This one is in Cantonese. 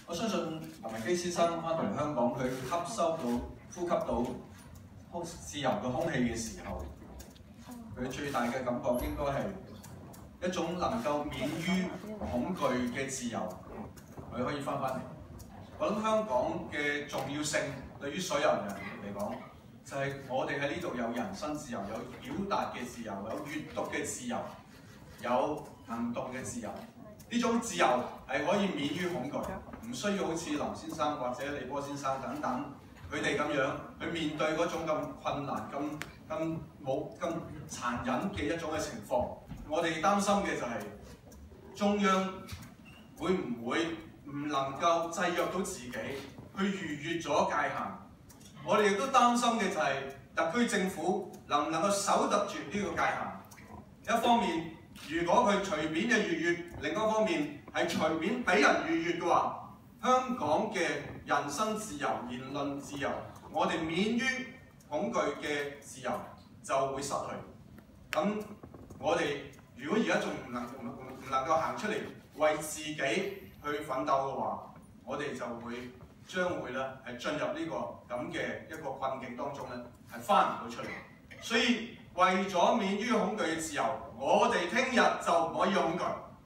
我相信林榮基先生翻到嚟香港，佢吸收到、呼吸到自由嘅空氣嘅時候，佢最大嘅感覺應該係一種能夠免於恐懼嘅自由，佢可以翻返嚟。我諗香港嘅重要性對於所有人嚟講，就係我哋喺呢度有人身自由，有表達嘅自由，有閱讀嘅自由，有行動嘅自由。呢種自由係可以免於恐懼，唔需要好似林先生或者李波先生等等佢哋咁樣去面對嗰種咁困難、咁殘忍嘅一種嘅情況。我哋擔心嘅就係中央會唔會唔能夠制約到自己，去逾越咗界限。我哋亦都擔心嘅就係特區政府能唔能夠守得住呢個界限。一方面，如果佢隨便嘅逾越，另一方面係隨便俾人逾越嘅話，香港嘅人身自由、言論自由，我哋免於恐懼嘅自由就會失去。咁我哋如果而家仲唔能夠行出嚟為自己去奮鬥嘅話，我哋就會將會咧係進入呢個咁嘅一個困境當中咧，係翻唔到出嚟。所以為咗免於恐懼嘅自由，我哋聽日就唔可以恐懼。